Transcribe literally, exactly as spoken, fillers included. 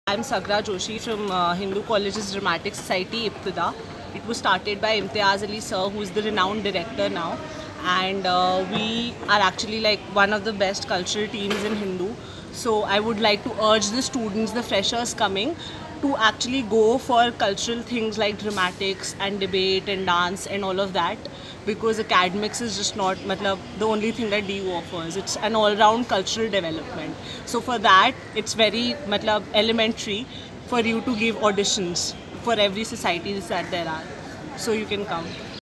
I'm Sagra Joshi from uh, Hindu College's Dramatic Society, Ibtida. It was started by Imtiaz Ali sir, who is the renowned director now. And uh, we are actually like one of the best cultural teams in Hindu. So I would like to urge the students, the freshers coming, to actually go for cultural things like dramatics and debate and dance and all of that, because academics is just not matlab, the only thing that D U offers. It's an all-round cultural development. So for that, it's very matlab, elementary for you to give auditions for every society that there are. So you can come.